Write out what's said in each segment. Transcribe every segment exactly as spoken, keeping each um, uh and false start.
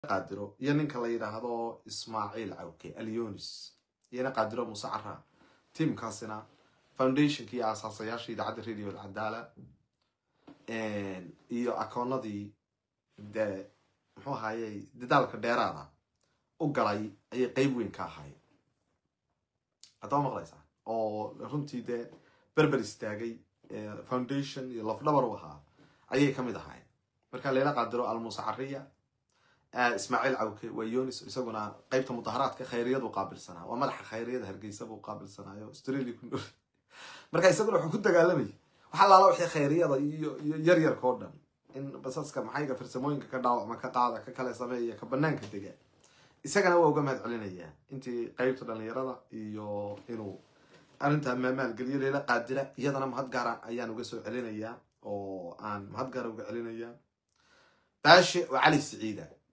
قادرو ينك الله يرهضو إسماعيل عوكي اليونس ينا قادرو مسعرة تيم كاسنا فاونديشن كي أساس ياشي دعد الريديو العدالة إن إيو أكونا دي ده هو هاي دالك ديرانا وقراي أي قيبوين كاهاي أتوما غريسا أو رنتي ده بربرستاجي فاونديشن يلف دبروها أي كم ده هاي مركا ليلا قادرو المسعرية إسماعيل عوكي ويونس يسوقنا قيبة مطهرات كخيرية وقابل سنة وملح خيرية هرقيسة وقابل سنة يو استريلي كنور مركا يسوقنا حكوت قالمي وحلا الله وحي خيرية يرير كوردن إن بساس كمحايقة فرسموين كداوع ما كقاعدة ككلا سمية كبنان كدقاء يسوقنا هو قمت علينا إياه إنتي قيبة لنا يرضى يو إنو أنت أمامال قليل إلا قادرة يضنا مهد قارا أيان وقسو علينا إياه أو آن مهد قارا وقع علينا إياه باشي وعلي السعيدة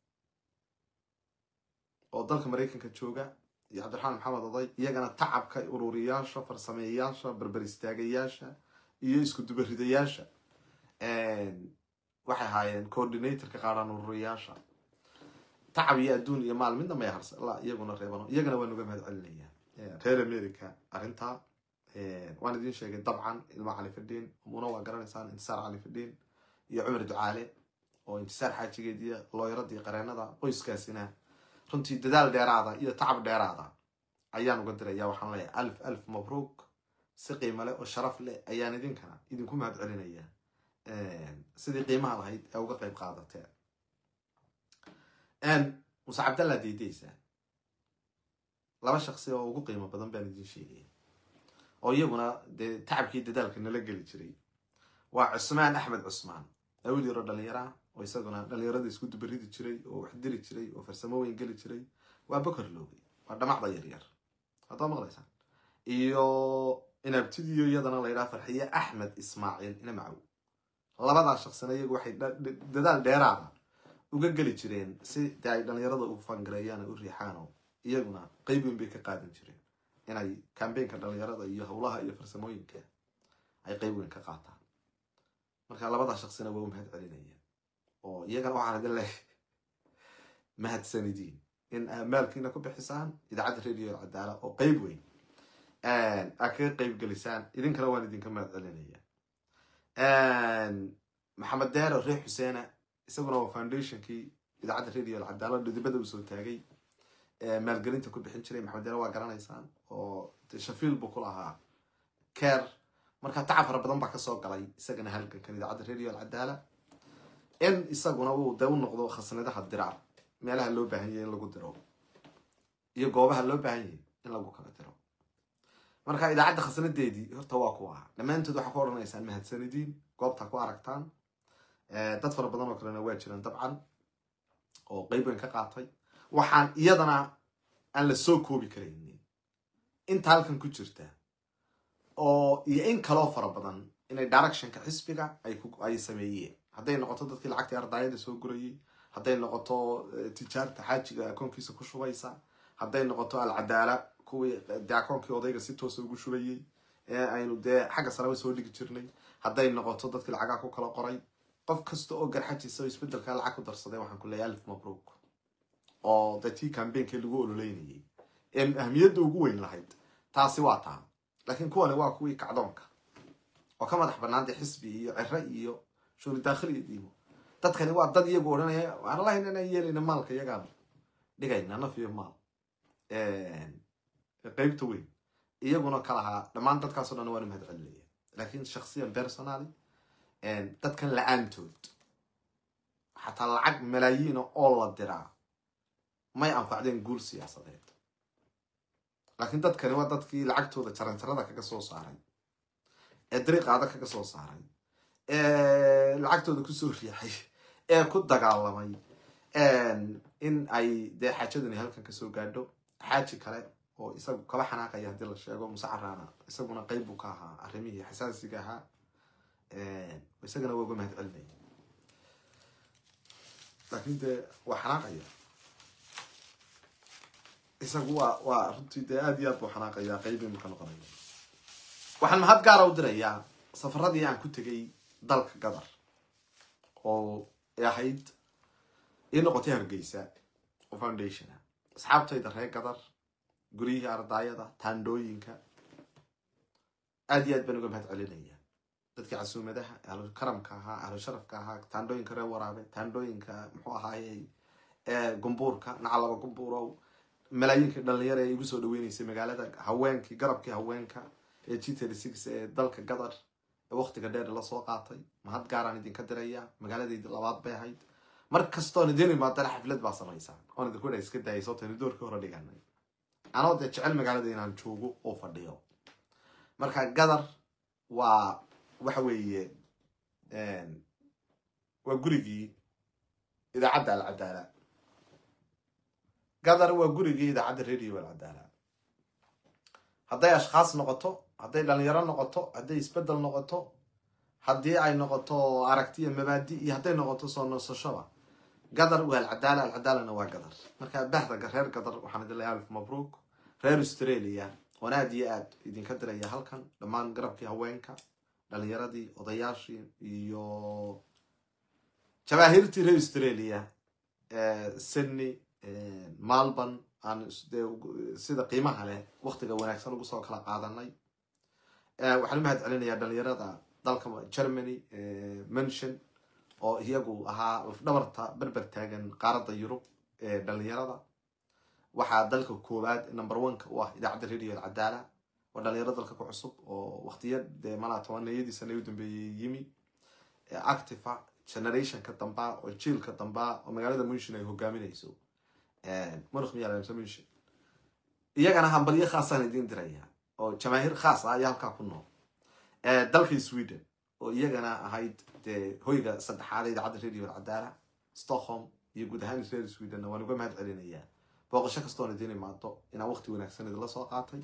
ودلك أمريكا كتشوجا يا عبد الرحمن محمد ضي يجنا تعب كي أورورياشة فرسمياشة بربرستاجياشة يسكت دبردياشة and واحد هاي كوردينيتر كقارن أورورياشة تعب يأدون يمال من ده ما يحرس لا يجنا ريبانو يجنا وينو جمهد عليا غير أمريكا أرنتها وانا دين شيء طبعا المعالي في الدين ومنوع قرن إنسان انتصار علي في الدين يا عمر دعالي وانتصار حاجة جديدة الله يرضي قرنا ذا قيس كاسنا runtii dadaal dheeraada iyo tacab dheeraada ayaan uga dirayaa waxaan leeyahay alf alf mabruuk si qiimo leh oo sharaf leh ayaan idinkana idinku mahad celinayaa een sidii qiimaha lahayd ee uga qayb qaadateen een Musa Abdalla Diideysa laba shakhsi oo ugu qiimo badan baan idin sheegay oo iyaguna tacabkii dadaalka nala gali jiray waa Usmaan Axmed Usmaan awli rodaliira ويسقنا دليرة يسكت بريد شري وحدري شري وفرسموين قلت شري وبكر لوبي وهذا ما ضير يار هذا ما غلط إيو إن ابتدي يدنا الله يرافع حيا أحمد إسماعيل إنا معه الله بدأ شخصنا يجوا واحد ددال ديرعة وقلت شرين سي داعي دليرة وفنجريان وريحانه يجونا قيبين بك قادم شرين إنا كان بينك دليرة إياه والله إياه فرسموين كه أي قيبين كقاطع مركا الله بدأ شخصنا وهم هاد علينا oo iyagana waxa la galay mahad sanidin in maalkiina ku bixisaan idaacada radio Cadaala oo qayb weyn aan akay qayb galisaan idinkana waan idinka mahad celinaya aan Maxamed Daaro Reex Xuseena isaguna waa foundation ki idaacada radio Cadaala dibadda u soo taagay ee maalgelinta ku bixin jiray Maxamed Daaro waa garanaysaan oo Shafiil buu ku lahaa care marka tacab fara badan baa ka soo galay isagana halkan kan idaacada radio Cadaala إن يسقونه هو دون نقطة خاصة ده الدرع ما له اللو بهني إن لو قدروا يجوابها اللو بهني إن لو قدروا مركا إذا عد خاصة دي دي تواقوا لما أنتوا ده حكورنا يسأل مهد سندين قاب تقوا عرقتان أه تدفر بدنا كلنا واجرا طبعا أو قريبا كقاطي وحن يدنا أن السوق بكريني أنت هالكن كتشرته أو يين كلافر بدنا إن الدايركشن كحسبك أي أي سمية هذي النقطة تدخل عكتي أرضية سوق قرية هذي النقطة تجارة حاجة كون كيس كوش ويسا هذي النقطة العدالة كوي دا كون كي وضيق ستة سوق شوية أينو ده حاجة سراوي سوق اللي كتيرني هذي النقطة تدخل عكاكو كلا قري قف كستو أجر حاجة يسوي يسبدل كلا عكو درس ده وحن كله ألف مبروك أو ده تي كان بين كل جول ليني إن أهمية وجوين لحد تعصيواتها لكن كون واقوي كعدونك وكما تحبنا عندي حسبي الرأي شو الداخلي ديمو تدخل واحد ضد يقول أنا أنا الله إننا يلي مالك يا قام دقيقة أنا في مال قريب توي يقولون كلها لما أنت تكسر أنا وأنا مهد عليه لكن شخصيا بيرسونالي إن تدخل لأنتود حتى العقد ملايين أول الدراع ما ينفع دين نقول سياسة ده لكن تدخل واحد تدخل العقد تودا ترى ترى ذاك كسوس عاري الطريق هذا كسوس عاري lacagtooda ku soo riixay ee ku dagaalamay een in ay de xaajadani halkan ka soo gaadho xaaji kale oo isagu kala xanaaqaya hadii la sheego musacarana isaguna qayb uu ka ahaa arrimihii xasaasiga ahaa ee isagana waa uga mahad celinay laakiin de waa xanaaqaya isagu waa waa runtii de aad iyo aad buu xanaaqaya qaybin ka noqonaya waxaan mahad gaar ah u dirayaa safaradii aan ku tagay dalka Qatar oo ahayd ii noqotay hargeysa oo foundation ah asxaabtayda reer gadar guriyihii ardayada taandhooyinka aad iyo aad baan uga mahad celinaya dadkii casuumadaha ahlu karamka ahaa ahlu sharafka ahaa taandhooyinka reer waraabe taandhooyinka muxuu ahaayey ee gumbuurka nacalaba gumbuurow malaayiinka dhalinyaro ee igu soo dhaweynaysay magaalada haweenkii garabkii haweenka ee G thirty-six ee dalka gadar ee waqtiga dheer la soo qaatay mahad gaaraan idinka diraya magaaladayda labaad bay ahayd mar kastoo idin imaadana xaflad baa samaysaa oo idin ku iska daayay sababta doorkii hore dhiganay anoo de jecel magaalada inaan joogo oo fadhiyo marka gadar waa waxa weeye een waa gurigii idaacadda al-cadaala gadar waa gurigii idaacadda radio al-cadaala hadday ashkhaas noqoto hadday dhalinyaro noqoto hadday isbedel noqoto haddii ay noqoto aragti iyo mabaadi iyo hadday noqoto soo noosashaba gadar waa al-cadaala al-cadaalana waa gadar marka bahda reer gadar waxaan idin leeyahay alf mabruuk reer Australia oo aad iyo aad idinka diraya halkan dhammaan garabkii haweenka dhalinyaradii odayaashii iyo jawaahirtii reer Australia ee Sydney Melbourne aan sida qiimaha leh waqtiga wanaagsan ugu soo kala qaadanay ee waxaan mahad celinayaa dhalinyarada dalka Germany ee mention oo iyagu ahaa dhabarta barbar taagan qaaradda Yurub ee dhalinyarada waxaa dalka koowaad number one ka waa idaacadda radio al-cadaala oo dhalinyarada dalka ku cusub oo waqtiyada mana tobanayadii sano u dambeeyay yimi active generation ka damba oo jiilka damba oo magaalada München ay hogaaminayso ee marx miyaan München iyagana hambalyo khaas ah idin diraya oo jamaahir khaas ah ayaa halka ku nool ee dalka Sweden oo iyagana ahayd de hoyga saddexaad ee idaacadda radio al-cadaala Stockholm iyo guud ahaan reer Sweden waan uga mahad celinayaa booqasho kastoo idin imaado inaan waqti wanaagsan idin la soo qaatay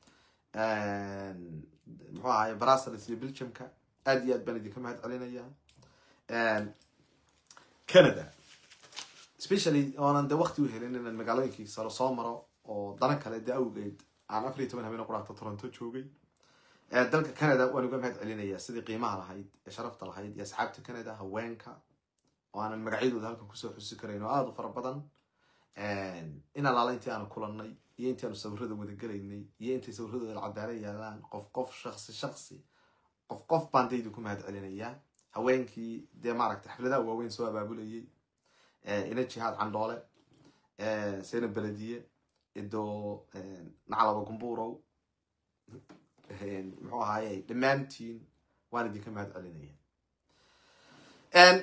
een muxuu ahaay Brussels iyo Belgiumka aad iyo aad baan idinka mahad celinayaa een Canada especially on the waqti u helin in magaalooyinkii soo soo maro oo dana kale daawgeed aan afar iyo toban habeen quraacda Toronto joogay ee dalka Canada waan uga mahad celinayaa sidii qiimaha lahayd ee sharafta lahayd iyo asxaabta Canada haweenka oo aan magacyadooda halkan ku soo xusi kareyno aad u fara badan een in alla intii aan kulanay iyo intii aan sawirada wada galeynay iyo intii sawirada al-cadaala yaalaan qof qof shakhsi shakhsi qof qof baandaydu ku mahad celinayaa haweenkii de maaragtay xafladaha waaweyn soo abaabulayay ee ina jihaad candhoole ee seena baladiye ido nacalaba gumbuurow een muxuu ahaayay dhamaantiin waan idinka mahad celinayaa een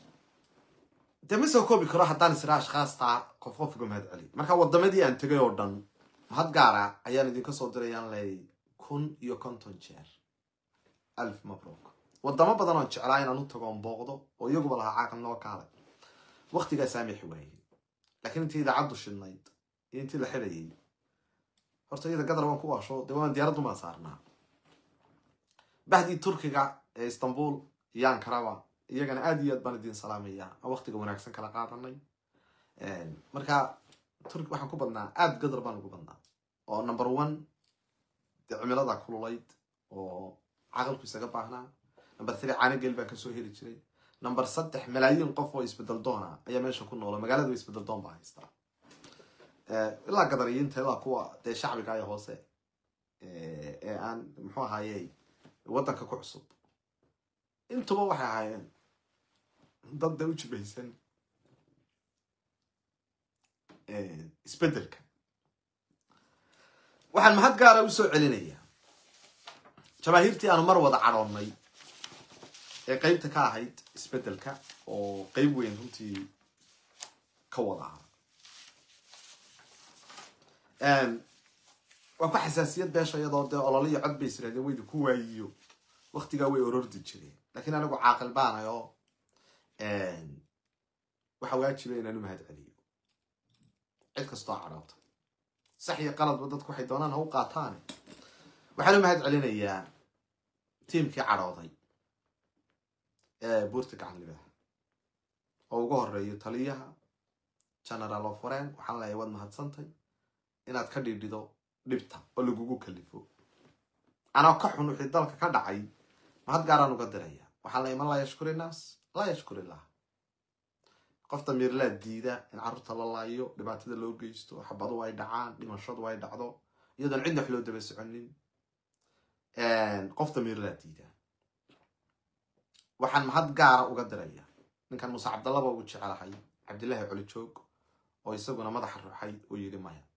dama soo koobi karo haddaan israash khaasta qof qof uga mahad celi marka wadamadii aan tagay oo dhan mahad gaara ayaan idinka soo dirayaan lay kun iyo konton jeer alf mabruuk wadamo badan oo jeclaa inaan u tago booqdo oo iyagu laha caaqil noo kaalay waqtiga saamix waayay laakiin intii idaacaddu shidnayd intii la xidayay horta iyada gadar waan ku waasho dawaan diyaaraddu ma saarnaa bahdii Turkiga ee Istanbul iyo Ankara iyagana aad iyo aad baan idin salaamayaa waqtiga wanaagsan kala qaadanay een marka Turkiga waxaan ku badnaa aad gadar baan ugu badnaa oo number one cimilada kululayd oo aqalku isaga baahnaa number three caana geel baan ka soo heli jiray number saddex malaayiin qof oo isbedel doona ayaa meesha ku nool magaalada isbedel doon baa haysta ee ilaa gadariyiinta ilaa kuwa de shacbiga ay hoose ee ee aan muxuu ahaayay wadanka ku cusub intuba waxay ahaayeen dad u jibaysan ee isbedelka waxaan mahad gaar ah u soo celinayaa jamaahirtii aan mar wada caroonay ee qaybta ka ahayd isbedelka oo qayb weyn runtii ka wada ah een waa ku xasaasiyad beesha iyadoo de ololiyo cod bay israadeen weydi ku waayiyo waqtiga way orordi jireen laakiin anigu caaqil baanayo een waxa waajibay inaan u mahad celiyo cid kastoo caroota sax iyo qalad dadku waxay doonaan ha u qaataan waxaan u mahad celinayaa tiimkii carooday ee buurta gacanlibaha oo ugu horeeyo taliyaha general of foreign waxaan leeyahay wad mahadsantay inaad ka dhidhido dhibta oo lagugu kalifo ana ka xun wixii dalka ka dhacay mahad gaaraan uga diraya waxaan leeyahay ma la yashkurinaas la yashkurillah qof damiir laa diida in carruurta la laayo dhibaatada loo geysto xabadu ay dhacaan dhimashadu ay dhacdo iyadoon cidna wax loo daba soconin qof damiir laa diida waxaan mahad gaara uga diraya ninkan muuse cabdallaba ugu jecelahay cabdillaahi coli joog oo isaguna madaxa ruuxay oo yidhi maya